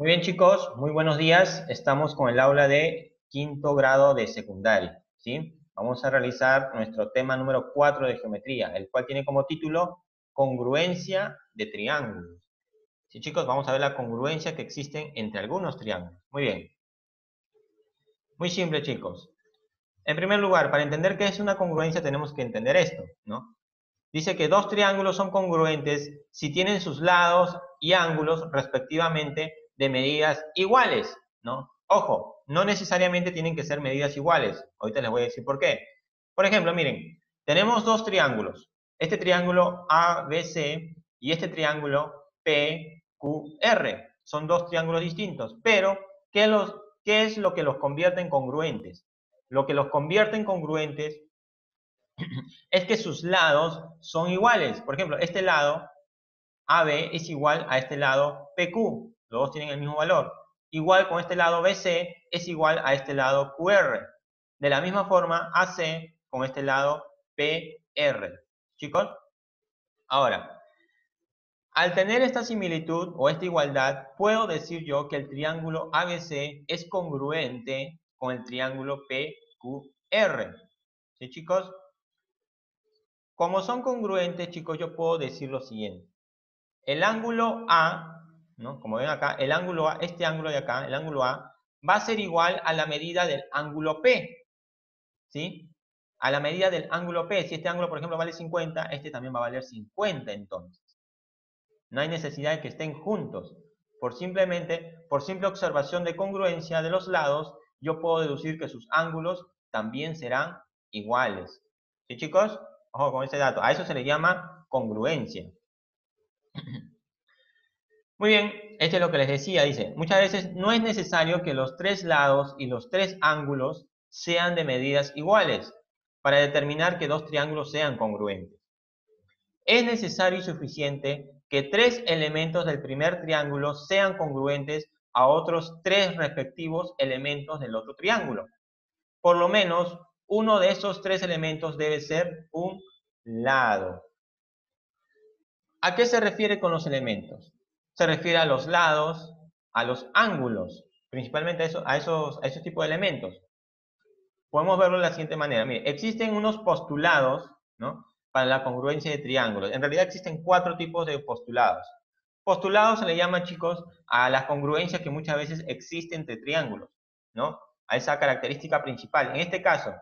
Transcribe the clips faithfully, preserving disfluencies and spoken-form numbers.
Muy bien, chicos, muy buenos días. Estamos con el aula de quinto grado de secundaria, ¿sí? Vamos a realizar nuestro tema número cuatro de geometría, el cual tiene como título congruencia de triángulos. Sí, chicos, vamos a ver la congruencia que existen entre algunos triángulos. Muy bien. Muy simple, chicos. En primer lugar, para entender qué es una congruencia tenemos que entender esto, ¿no? Dice que dos triángulos son congruentes si tienen sus lados y ángulos respectivamente de medidas iguales, ¿no? Ojo, no necesariamente tienen que ser medidas iguales. Ahorita les voy a decir por qué. Por ejemplo, miren, tenemos dos triángulos. Este triángulo A B C y este triángulo P Q R. Son dos triángulos distintos, pero ¿qué, los, qué es lo que los convierte en congruentes? Lo que los convierte en congruentes es que sus lados son iguales. Por ejemplo, este lado A B es igual a este lado P Q. Los dos tienen el mismo valor. Igual con este lado B C es igual a este lado Q R. De la misma forma, A C con este lado P R. ¿Chicos? Ahora, al tener esta similitud o esta igualdad, puedo decir yo que el triángulo A B C es congruente con el triángulo P Q R. ¿Sí, chicos? Como son congruentes, chicos, yo puedo decir lo siguiente. El ángulo A, ¿no? Como ven acá, el ángulo A, este ángulo de acá, el ángulo A, va a ser igual a la medida del ángulo P, ¿sí? A la medida del ángulo P. Si este ángulo, por ejemplo, vale cincuenta, este también va a valer cincuenta entonces. No hay necesidad de que estén juntos. Por simplemente, por simple observación de congruencia de los lados, yo puedo deducir que sus ángulos también serán iguales. ¿Sí, chicos? Ojo con ese dato. A eso se le llama congruencia. Muy bien, esto es lo que les decía, dice, muchas veces no es necesario que los tres lados y los tres ángulos sean de medidas iguales para determinar que dos triángulos sean congruentes. Es necesario y suficiente que tres elementos del primer triángulo sean congruentes a otros tres respectivos elementos del otro triángulo. Por lo menos uno de esos tres elementos debe ser un lado. ¿A qué se refiere con los elementos? Se refiere a los lados, a los ángulos, principalmente a, eso, a, esos, a esos tipos de elementos. Podemos verlo de la siguiente manera. Mire, existen unos postulados, ¿no?, para la congruencia de triángulos. En realidad existen cuatro tipos de postulados. Postulados se le llama, chicos, a la congruencia que muchas veces existe entre triángulos, ¿no? A esa característica principal. En este caso,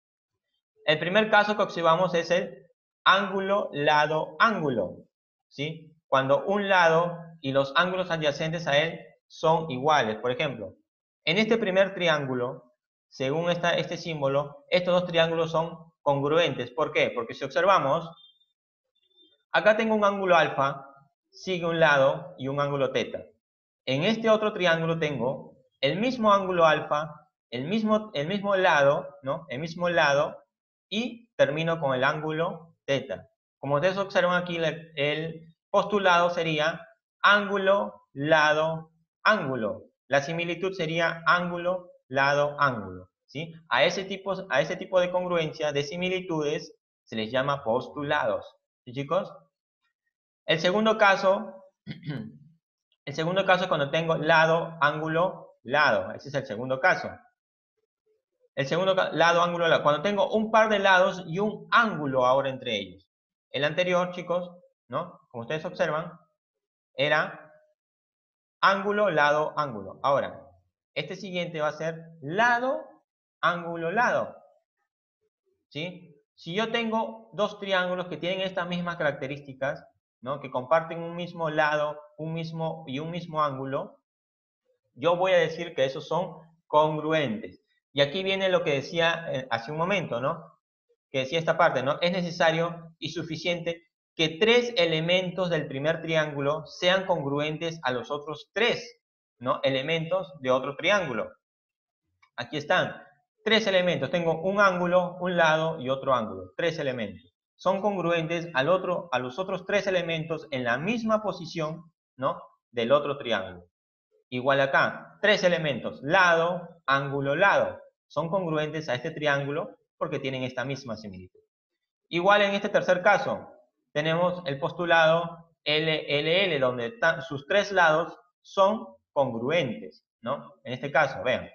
el primer caso que observamos es el ángulo, lado, ángulo, ¿sí? Cuando un lado y los ángulos adyacentes a él son iguales. Por ejemplo, en este primer triángulo, según esta, este símbolo, estos dos triángulos son congruentes. ¿Por qué? Porque si observamos, acá tengo un ángulo alfa, sigue un lado y un ángulo teta. En este otro triángulo tengo el mismo ángulo alfa, el mismo, el mismo lado, ¿no? El mismo lado, y termino con el ángulo teta. Como ustedes observan aquí, el, el postulado sería ángulo, lado, ángulo. La similitud sería ángulo, lado, ángulo, ¿sí? A ese tipo, a ese tipo de congruencia, de similitudes, se les llama postulados. ¿Sí, chicos? El segundo caso, el segundo caso es cuando tengo lado, ángulo, lado. Ese es el segundo caso. El segundo lado, ángulo, lado. Cuando tengo un par de lados y un ángulo ahora entre ellos. El anterior, chicos, ¿no? Como ustedes observan, era ángulo, lado, ángulo. Ahora, este siguiente va a ser lado, ángulo, lado. ¿Sí? Si yo tengo dos triángulos que tienen estas mismas características, ¿no?, que comparten un mismo lado, un mismo y un mismo ángulo, yo voy a decir que esos son congruentes. Y aquí viene lo que decía hace un momento, ¿no? Que decía esta parte, ¿no? Es necesario y suficiente que tres elementos del primer triángulo sean congruentes a los otros tres, ¿no?, elementos de otro triángulo. Aquí están. Tres elementos. Tengo un ángulo, un lado y otro ángulo. Tres elementos. Son congruentes al otro, a los otros tres elementos en la misma posición, ¿no?, del otro triángulo. Igual acá, tres elementos, lado, ángulo, lado. Son congruentes a este triángulo porque tienen esta misma similitud. Igual en este tercer caso, tenemos el postulado L L L, donde sus tres lados son congruentes, ¿no? En este caso, vean.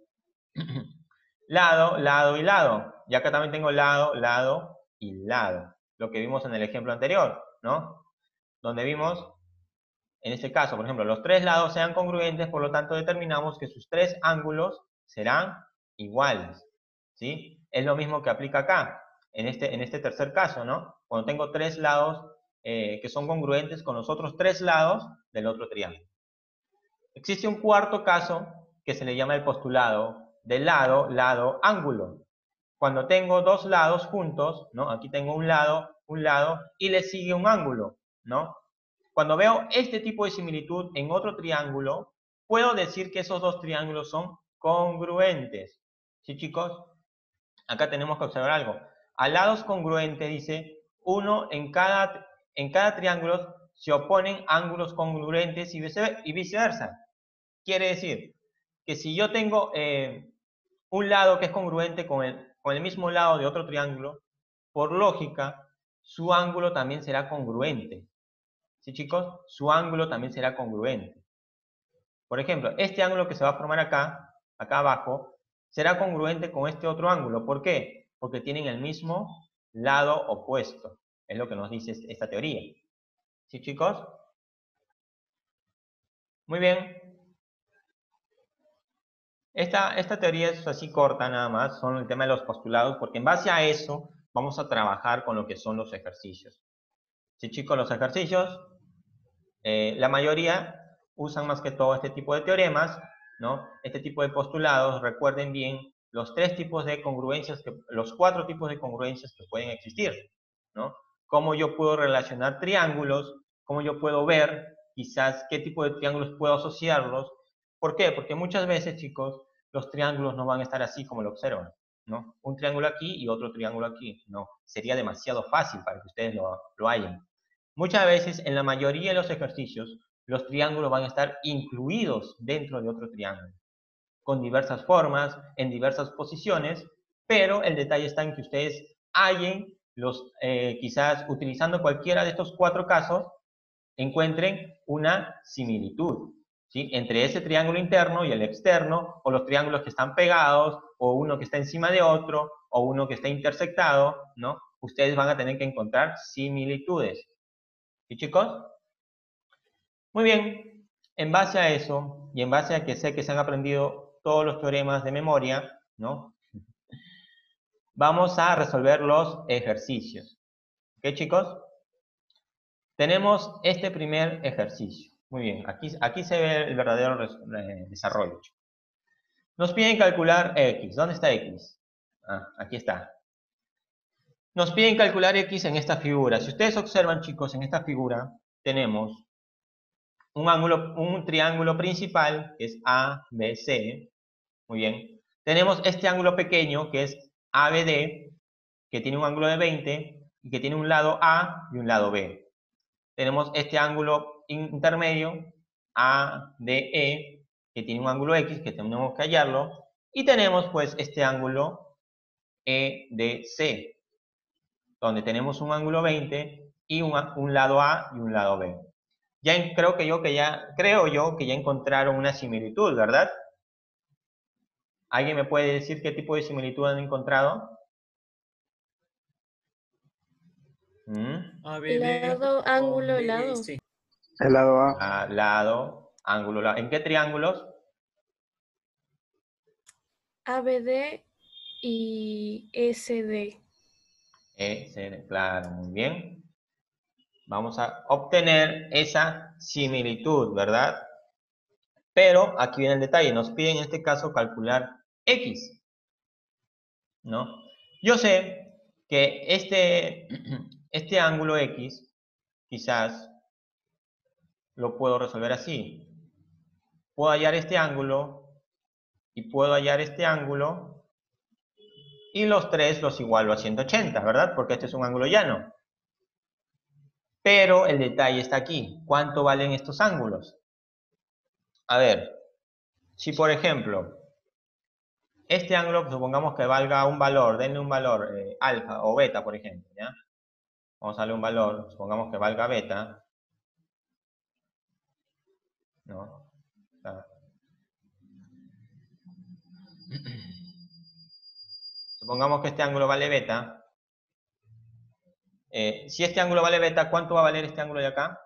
Lado, lado y lado. Y acá también tengo lado, lado y lado. Lo que vimos en el ejemplo anterior, ¿no? Donde vimos, en este caso, por ejemplo, los tres lados sean congruentes, por lo tanto determinamos que sus tres ángulos serán iguales, ¿sí? Es lo mismo que aplica acá, en este, en este tercer caso, ¿no? Cuando tengo tres lados eh, que son congruentes con los otros tres lados del otro triángulo. Existe un cuarto caso que se le llama el postulado de lado, lado, ángulo. Cuando tengo dos lados juntos, ¿no? Aquí tengo un lado, un lado, y le sigue un ángulo, ¿no? Cuando veo este tipo de similitud en otro triángulo, puedo decir que esos dos triángulos son congruentes. ¿Sí, chicos? Acá tenemos que observar algo. A lados congruentes dice, uno en cada, en cada triángulo se oponen ángulos congruentes y viceversa. Quiere decir que si yo tengo eh, un lado que es congruente con el, con el mismo lado de otro triángulo, por lógica, su ángulo también será congruente. ¿Sí, chicos? Su ángulo también será congruente. Por ejemplo, este ángulo que se va a formar acá, acá abajo, será congruente con este otro ángulo. ¿Por qué? Porque tienen el mismo lado opuesto. Es lo que nos dice esta teoría. ¿Sí, chicos? Muy bien. Esta, esta teoría es así corta nada más, son el tema de los postulados, porque en base a eso vamos a trabajar con lo que son los ejercicios. Sí, chicos, los ejercicios, eh, la mayoría usan más que todo este tipo de teoremas, ¿no? Este tipo de postulados, recuerden bien los tres tipos de congruencias, que, los cuatro tipos de congruencias que pueden existir, ¿no? Cómo yo puedo relacionar triángulos, cómo yo puedo ver quizás qué tipo de triángulos puedo asociarlos. ¿Por qué? Porque muchas veces, chicos, los triángulos no van a estar así como lo observan, ¿no? Un triángulo aquí y otro triángulo aquí, no. Sería demasiado fácil para que ustedes lo, lo hayan. Muchas veces, en la mayoría de los ejercicios, los triángulos van a estar incluidos dentro de otro triángulo, con diversas formas, en diversas posiciones, pero el detalle está en que ustedes hallen, los, eh, quizás utilizando cualquiera de estos cuatro casos, encuentren una similitud, ¿sí? Entre ese triángulo interno y el externo, o los triángulos que están pegados, o uno que está encima de otro, o uno que está intersectado, ¿no? Ustedes van a tener que encontrar similitudes. ¿Sí, chicos? Muy bien. En base a eso, y en base a que sé que se han aprendido todos los teoremas de memoria, ¿no? Vamos a resolver los ejercicios. ¿Ok, chicos? Tenemos este primer ejercicio. Muy bien, aquí, aquí se ve el verdadero eh, desarrollo. Nos piden calcular X. ¿Dónde está X? Ah, aquí está. Nos piden calcular X en esta figura. Si ustedes observan, chicos, en esta figura tenemos un ángulo, un triángulo principal, que es A B C. Muy bien. Tenemos este ángulo pequeño, que es A B D, que tiene un ángulo de veinte y que tiene un lado A y un lado B. Tenemos este ángulo intermedio, A D E, que tiene un ángulo X, que tenemos que hallarlo. Y tenemos, pues, este ángulo E D C, donde tenemos un ángulo veinte y un, un lado A y un lado B. Ya en, creo que yo que ya creo yo que ya encontraron una similitud, ¿verdad? ¿Alguien me puede decir qué tipo de similitud han encontrado? ¿Mm? A B D Lado, ángulo, lado. C. El lado A. Ah, lado, ángulo, lado. ¿En qué triángulos? A B D y S D. E, C, claro, muy bien. Vamos a obtener esa similitud, ¿verdad? Pero aquí viene el detalle, nos piden en este caso calcular X, ¿no? Yo sé que este, este ángulo X, quizás lo puedo resolver así. Puedo hallar este ángulo y puedo hallar este ángulo y los tres los igualo a ciento ochenta, ¿verdad? Porque este es un ángulo llano. Pero el detalle está aquí. ¿Cuánto valen estos ángulos? A ver, si por ejemplo, este ángulo, supongamos que valga un valor, denle un valor eh, alfa o beta, por ejemplo, ¿ya? Vamos a darle un valor, supongamos que valga beta, ¿no? Está. Supongamos que este ángulo vale beta. Eh, si este ángulo vale beta, ¿cuánto va a valer este ángulo de acá?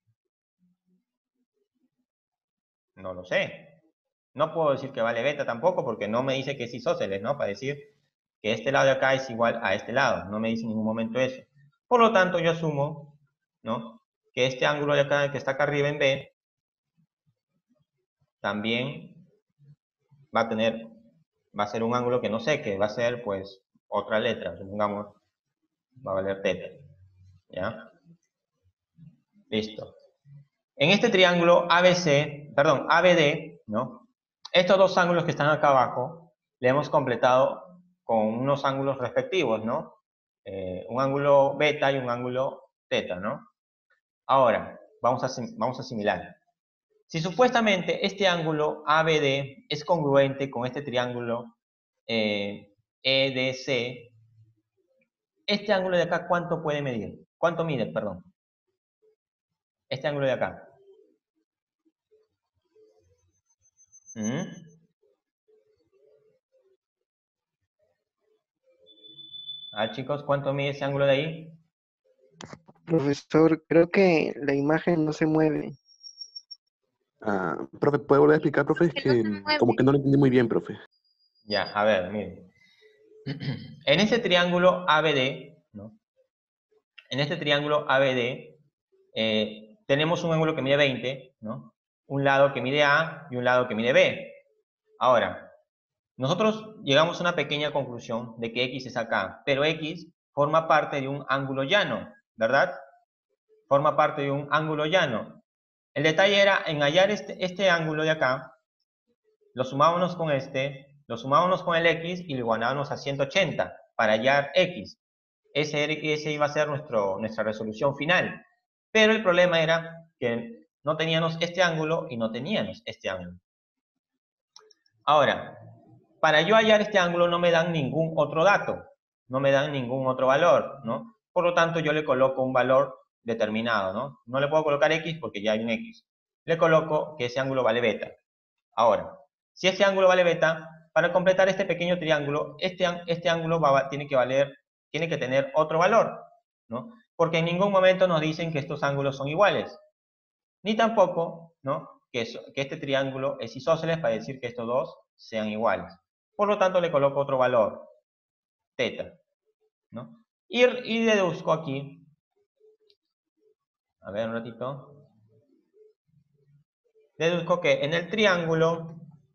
No lo sé. No puedo decir que vale beta tampoco porque no me dice que es isósceles, ¿no? Para decir que este lado de acá es igual a este lado. No me dice en ningún momento eso. Por lo tanto, yo asumo, ¿no?, que este ángulo de acá, que está acá arriba en B, también va a tener, va a ser un ángulo que no sé, que va a ser, pues, otra letra. Supongamos, va a valer teta. ¿Ya? Listo. En este triángulo A B C, perdón, A B D, ¿no?, estos dos ángulos que están acá abajo, le hemos completado con unos ángulos respectivos, ¿no? Eh, un ángulo beta y un ángulo teta, ¿no? Ahora, vamos a, vamos a asimilar. Si supuestamente este ángulo A B D es congruente con este triángulo eh, E D C, este ángulo de acá, ¿cuánto puede medir? ¿Cuánto mide, perdón? Este ángulo de acá. ¿Mm? A ver, chicos, ¿cuánto mide ese ángulo de ahí? Profesor, creo que la imagen no se mueve. Ah, profe, ¿puede volver a explicar, profe? Es que como que no lo entendí muy bien, profe. Ya, a ver, miren. En este triángulo A B D, ¿no?, en este triángulo A B D, eh, tenemos un ángulo que mide veinte, ¿no?, un lado que mide A y un lado que mide B. Ahora, nosotros llegamos a una pequeña conclusión de que X es acá, pero X forma parte de un ángulo llano, ¿verdad? Forma parte de un ángulo llano. El detalle era en hallar este, este ángulo de acá, lo sumábamos con este, lo sumábamos con el X y lo igualábamos a ciento ochenta para hallar X. Ese, ese iba a ser nuestro, nuestra resolución final. Pero el problema era que no teníamos este ángulo y no teníamos este ángulo. Ahora, para yo hallar este ángulo no me dan ningún otro dato, no me dan ningún otro valor, ¿no? Por lo tanto, yo le coloco un valor determinado, ¿no? No le puedo colocar X porque ya hay un X. Le coloco que ese ángulo vale beta. Ahora, si este ángulo vale beta, para completar este pequeño triángulo, este, este ángulo va, tiene que valer, tiene que tener otro valor, ¿no? Porque en ningún momento nos dicen que estos ángulos son iguales. Ni tampoco, ¿no?, que, eso, que este triángulo es isósceles para decir que estos dos sean iguales. Por lo tanto, le coloco otro valor, teta, ¿no? Y, y deduzco aquí, a ver un ratito, deduzco que en el triángulo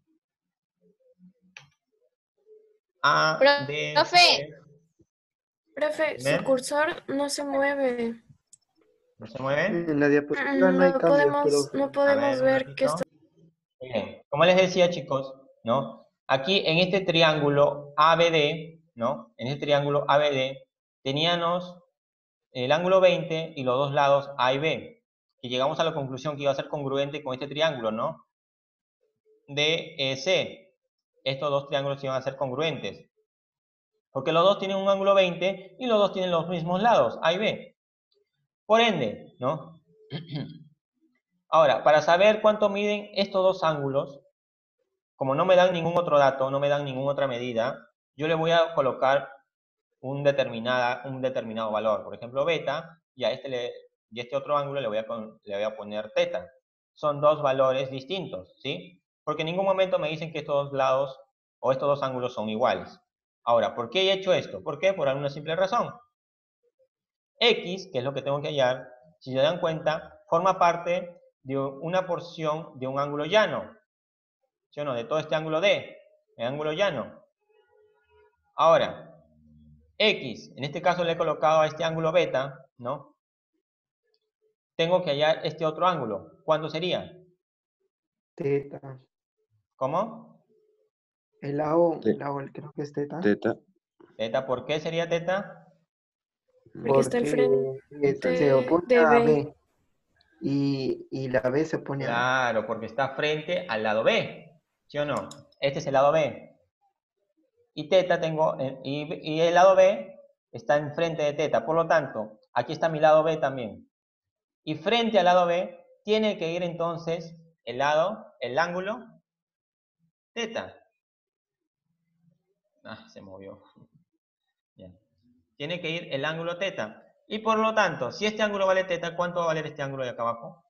A, D, Profe, C, profe, su ¿ven? cursor no se mueve. ¿No se mueve? En la diapositiva no hay No cambios, podemos, pero no podemos ver, ver que está. Muy bien. Como les decía, chicos, ¿no?, aquí en este triángulo A B D, ¿no?, en este triángulo A B D, teníamos el ángulo veinte y los dos lados A y B, y llegamos a la conclusión que iba a ser congruente con este triángulo, ¿no?, D E C. Estos dos triángulos iban a ser congruentes, porque los dos tienen un ángulo veinte y los dos tienen los mismos lados, A y B. Por ende, ¿no? Ahora, para saber cuánto miden estos dos ángulos, como no me dan ningún otro dato, no me dan ninguna otra medida, yo le voy a colocar un, determinada, un determinado valor. Por ejemplo, beta, y a este, le, y este otro ángulo le voy, a, le voy a poner teta. Son dos valores distintos, ¿sí? Porque en ningún momento me dicen que estos dos lados o estos dos ángulos son iguales. Ahora, ¿por qué he hecho esto? ¿Por qué? Por alguna simple razón. X, que es lo que tengo que hallar, si se dan cuenta, forma parte de una porción de un ángulo llano. ¿Sí o no? De todo este ángulo D, el ángulo llano. Ahora, X, en este caso le he colocado a este ángulo beta, ¿no? Tengo que hallar este otro ángulo. ¿Cuánto sería? teta. ¿Cómo? El lado, Te- el lado, creo que es teta. Teta. ¿Teta? ¿Por qué sería teta? Porque está al Porque frente se opone de a B. B y, y la B se opone a A. Claro, porque está frente al lado B. ¿Sí o no? Este es el lado B. Y teta tengo, y, y el lado B está enfrente de teta. Por lo tanto, aquí está mi lado B también. Y frente al lado B tiene que ir entonces el lado, el ángulo teta. Ah, se movió. Ya. Tiene que ir el ángulo teta. Y por lo tanto, si este ángulo vale teta, ¿cuánto va a valer este ángulo de acá abajo?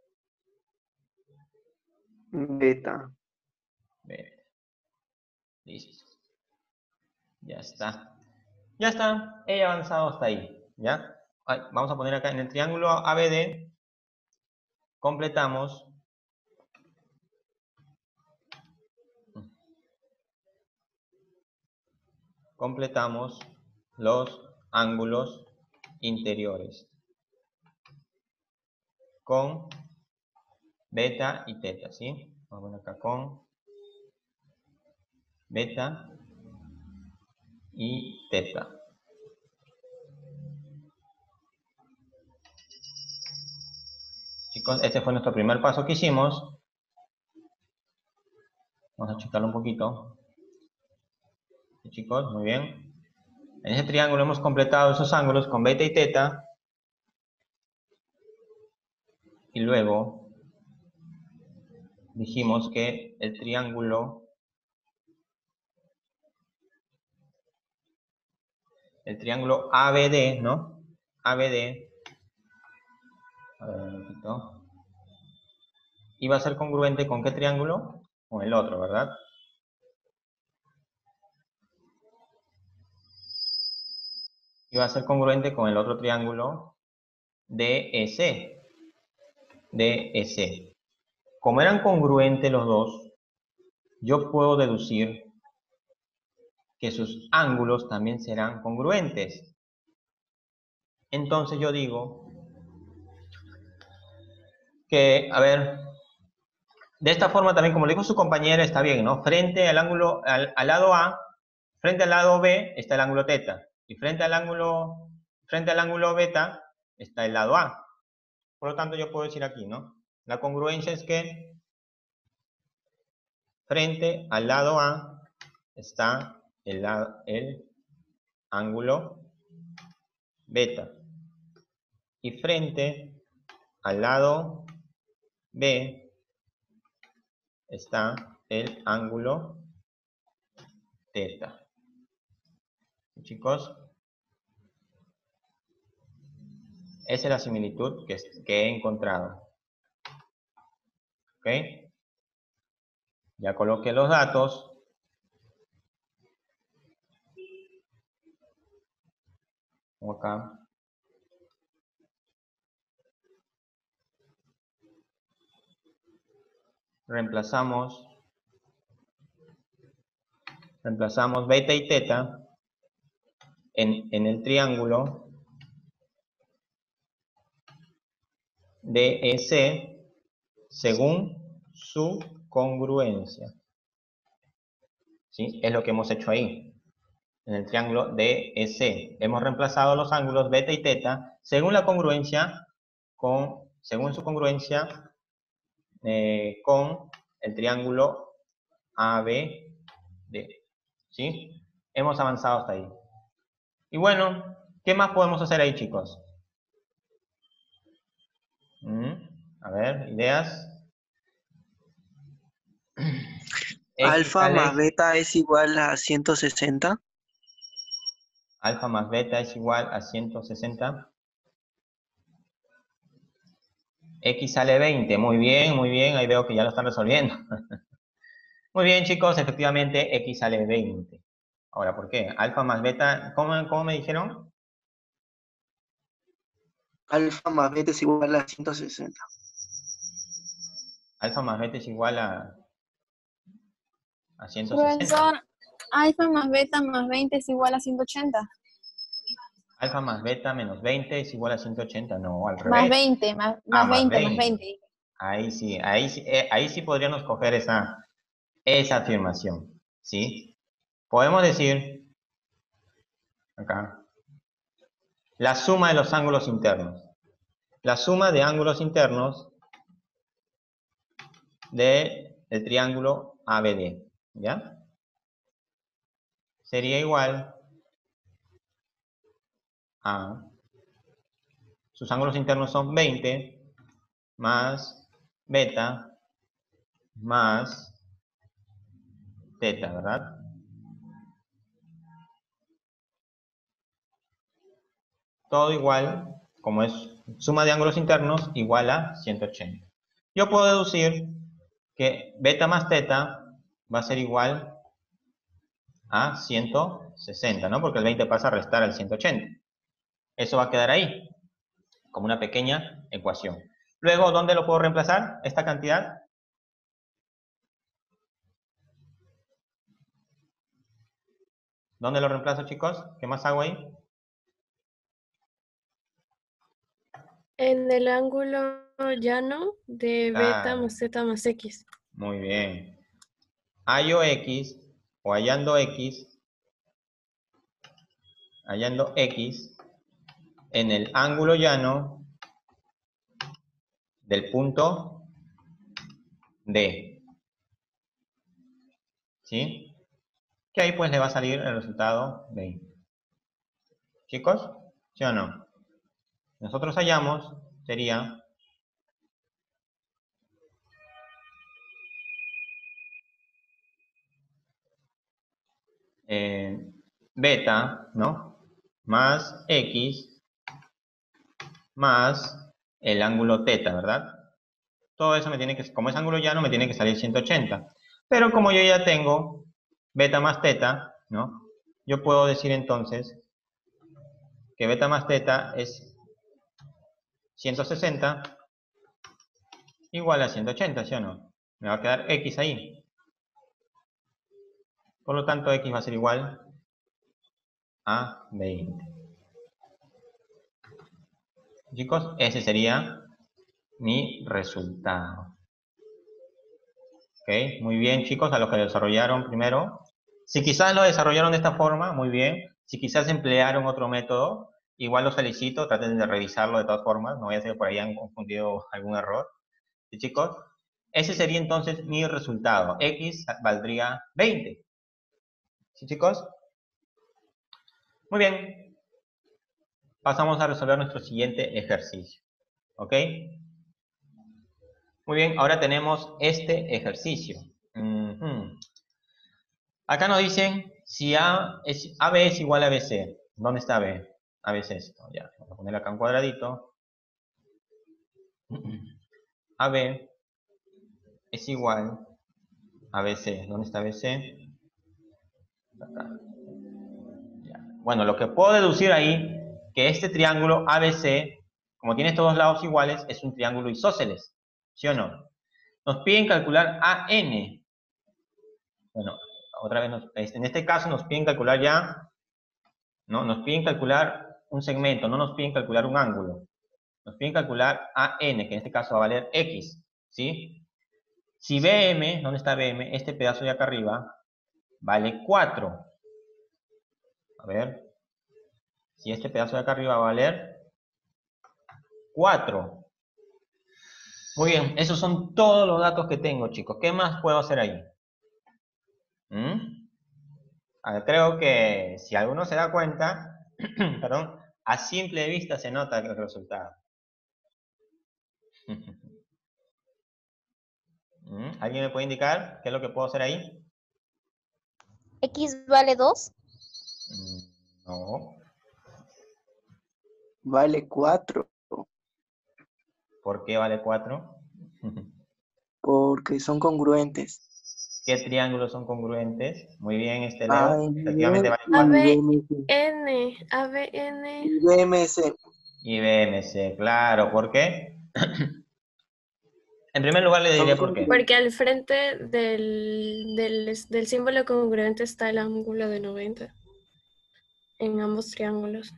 Beta. Beta. Listo. Ya está. Ya está. He avanzado hasta ahí. ¿Ya? Ay, vamos a poner acá en el triángulo A B D. Completamos. Completamos los ángulos interiores con beta y teta, ¿sí? Vamos a poner acá con beta y teta. Chicos, este fue nuestro primer paso que hicimos. Vamos a checarlo un poquito. ¿Sí, chicos? Muy bien. En ese triángulo hemos completado esos ángulos con beta y teta. Y luego dijimos que el triángulo el triángulo A B D, ¿no? A B D a ver, un poquito, iba a ser congruente con ¿qué triángulo? Con el otro, ¿verdad? Iba a ser congruente con el otro triángulo D E C. D E C. Como eran congruentes los dos, yo puedo deducir que sus ángulos también serán congruentes. Entonces yo digo que, a ver, de esta forma también, como le dijo su compañera, está bien, ¿no? Frente al ángulo, al, al lado A, frente al lado B está el ángulo teta. Y frente al ángulo, frente al ángulo beta está el lado A. Por lo tanto, yo puedo decir aquí, ¿no? La congruencia es que frente al lado A está el, el ángulo beta. Y frente al lado B está el ángulo teta. Chicos, esa es la similitud que, que he encontrado. ¿Ok? Ya coloqué los datos. Acá. Reemplazamos. Reemplazamos beta y teta en, en el triángulo D E C según su congruencia. ¿Sí? Es lo que hemos hecho ahí. En el triángulo D E C. Hemos reemplazado los ángulos beta y teta según la congruencia, con, según su congruencia eh, con el triángulo A B D. ¿Sí? Hemos avanzado hasta ahí. Y bueno, ¿qué más podemos hacer ahí, chicos? ¿Mm? A ver, ideas. Alfa más X, beta es igual a ciento sesenta. Alfa más beta es igual a ciento sesenta. X sale veinte. Muy bien, muy bien. Ahí veo que ya lo están resolviendo. Muy bien, chicos. Efectivamente, X sale veinte. Ahora, ¿por qué? Alfa más beta, ¿cómo, cómo me dijeron? Alfa más beta es igual a ciento sesenta. Alfa más beta es igual a, a ciento sesenta. Profesor, alfa más beta más veinte es igual a ciento ochenta. Alfa más beta menos veinte es igual a ciento ochenta. No, al revés. Más veinte, más, Ah, más más veinte, más veinte. veinte. Ahí sí, ahí sí, eh, ahí sí podríamos coger esa, esa afirmación. ¿Sí? Podemos decir, acá, la suma de los ángulos internos. La suma de ángulos internos del triángulo A B D. ¿Ya? Sería igual a, sus ángulos internos son veinte más beta más teta, ¿verdad? Todo igual, como es suma de ángulos internos, igual a ciento ochenta. Yo puedo deducir que beta más teta va a ser igual a ciento sesenta, ¿no? Porque el veinte pasa a restar al ciento ochenta. Eso va a quedar ahí, como una pequeña ecuación. Luego, ¿dónde lo puedo reemplazar? Esta cantidad. ¿Dónde lo reemplazo, chicos? ¿Qué más hago ahí? En el ángulo llano de beta Claro. más zeta más x. Muy bien. Hallo x, o hallando x, hallando x, en el ángulo llano del punto D. ¿Sí? Que ahí pues le va a salir el resultado veinte. ¿Chicos? ¿Sí o no? Nosotros hallamos, sería eh, beta, ¿no? Más x más el ángulo teta, ¿verdad? Todo eso me tiene que, como es ángulo llano, me tiene que salir ciento ochenta. Pero como yo ya tengo beta más teta, ¿no? Yo puedo decir entonces que beta más teta es ciento sesenta igual a ciento ochenta, ¿sí o no? Me va a quedar x ahí. Por lo tanto, x va a ser igual a veinte. Chicos, ese sería mi resultado. Ok, muy bien, chicos, a los que lo desarrollaron primero. Si quizás lo desarrollaron de esta forma, muy bien. Si quizás emplearon otro método, igual los felicito, traten de revisarlo de todas formas. No voy a ser que por ahí han confundido algún error. ¿Sí, chicos? Ese sería entonces mi resultado. X valdría veinte. ¿Sí, chicos? Muy bien. Pasamos a resolver nuestro siguiente ejercicio. ¿Ok? Muy bien, ahora tenemos este ejercicio. Uh-huh. Acá nos dicen si A es, A B es igual a B C. ¿Dónde está B? A B es esto. Ya, vamos a poner acá un cuadradito. A B es igual a B C. ¿Dónde está B C? Acá. Ya. Bueno, lo que puedo deducir ahí, que este triángulo A B C, como tiene estos dos lados iguales, es un triángulo isósceles. ¿Sí o no? Nos piden calcular A N. Bueno, otra vez, nos, en este caso nos piden calcular ya, ¿no? Nos piden calcular un segmento, no nos piden calcular un ángulo. Nos piden calcular A N, que en este caso va a valer X, ¿sí? Si B M, ¿dónde está B M? Este pedazo de acá arriba vale cuatro. A ver. Si este pedazo de acá arriba va a valer cuatro. Muy bien, esos son todos los datos que tengo, chicos. ¿Qué más puedo hacer ahí? ¿Mm? A ver, creo que si alguno se da cuenta, perdón, a simple vista se nota el resultado. ¿Mm? ¿Alguien me puede indicar qué es lo que puedo hacer ahí? X vale dos. No. Vale cuatro. ¿Por qué vale cuatro? Porque son congruentes. ¿Qué triángulos son congruentes? Muy bien, este Leo. A N Efectivamente vale y cuatro. B B M C. N, A B N. Y B M C. Y B M C, claro. ¿Por qué? En primer lugar le Son diré por qué. Porque al frente del, del, del símbolo congruente está el ángulo de noventa. En ambos triángulos.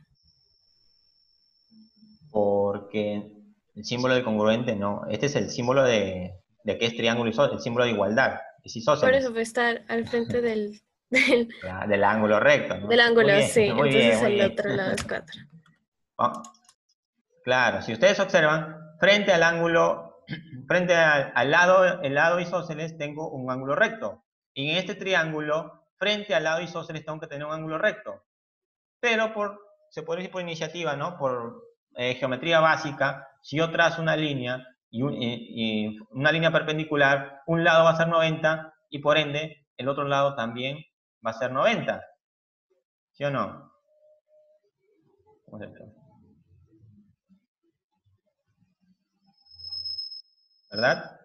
Porque el símbolo del congruente no. Este es el símbolo de, de que es triángulo isósceles, el símbolo de igualdad. Es Por isósceles. eso va a estar al frente del, del, La- del ángulo recto, ¿no? del Muy ángulo, bien, sí. muy Entonces bien, muy el bien. otro lado es cuatro. Oh, claro, si ustedes observan, frente al ángulo, frente al, al lado, el lado isósceles tengo un ángulo recto. Y en este triángulo, frente al lado isósceles tengo que tener un ángulo recto. Pero por, se puede decir por iniciativa, ¿no? Por eh, geometría básica, si yo trazo una línea y, un- y- y una línea perpendicular, un lado va a ser noventa y por ende el otro lado también va a ser noventa. ¿Sí o no? Vamos a ver. ¿Verdad?